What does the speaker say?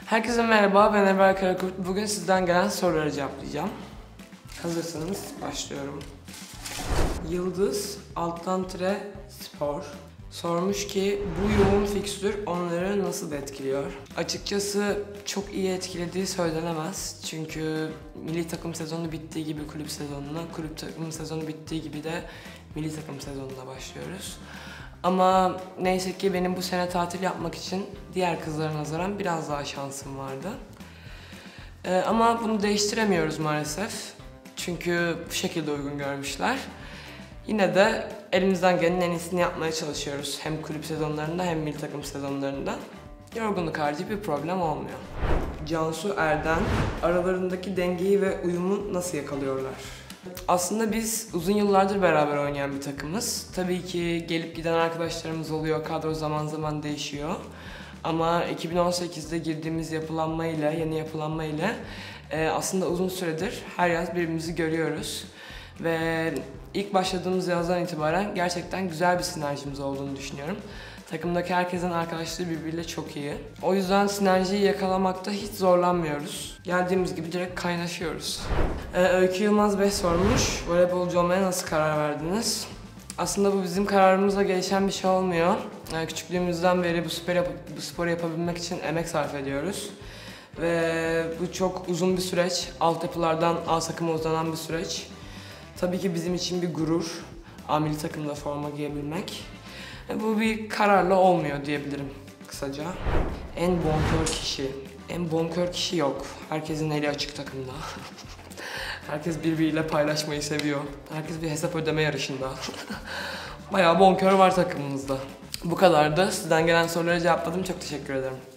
Herkese merhaba, ben Ebrar Karakurt. Bugün sizden gelen soruları cevaplayacağım. Hazırsanız başlıyorum. Yıldız alttan tire spor sormuş ki bu yoğun fikstür onları nasıl etkiliyor? Açıkçası çok iyi etkilediği söylenemez. Çünkü milli takım sezonu bittiği gibi kulüp sezonuna, kulüp takım sezonu bittiği gibi de milli takım sezonuna başlıyoruz. Ama neyse ki benim bu sene tatil yapmak için diğer kızlara nazaran biraz daha şansım vardı. Ama bunu değiştiremiyoruz maalesef. Çünkü bu şekilde uygun görmüşler. Yine de elimizden gelenin en iyisini yapmaya çalışıyoruz. Hem kulüp sezonlarında hem milli takım sezonlarında. Yorgunluk harici bir problem olmuyor. Cansu Erden, aralarındaki dengeyi ve uyumu nasıl yakalıyorlar? Aslında biz uzun yıllardır beraber oynayan bir takımız. Tabii ki gelip giden arkadaşlarımız oluyor, kadro zaman zaman değişiyor. Ama 2018'de girdiğimiz yapılanmayla, yeni yapılanmayla aslında uzun süredir her yaz birbirimizi görüyoruz. Ve ilk başladığımız yazdan itibaren gerçekten güzel bir sinerjimiz olduğunu düşünüyorum. Takımdaki herkesin arkadaşlığı birbiriyle çok iyi. O yüzden sinerjiyi yakalamakta hiç zorlanmıyoruz. Geldiğimiz gibi direkt kaynaşıyoruz. Öykü Yılmaz Bey sormuş, voleybolcu olmaya nasıl karar verdiniz? Aslında bu bizim kararımızla gelişen bir şey olmuyor. Küçüklüğümüzden beri bu sporu yapabilmek için emek sarf ediyoruz. Ve bu çok uzun bir süreç. Altyapılardan A takıma uzanan bir süreç. Tabii ki bizim için bir gurur, A milli takımda forma giyebilmek. Bu bir kararla olmuyor diyebilirim kısaca. En bonkör kişi. En bonkör kişi yok. Herkesin eli açık takımda. Herkes birbiriyle paylaşmayı seviyor. Herkes bir hesap ödeme yarışında. Bayağı bonkör var takımımızda. Bu kadardı. Sizden gelen soruları cevapladım. Çok teşekkür ederim.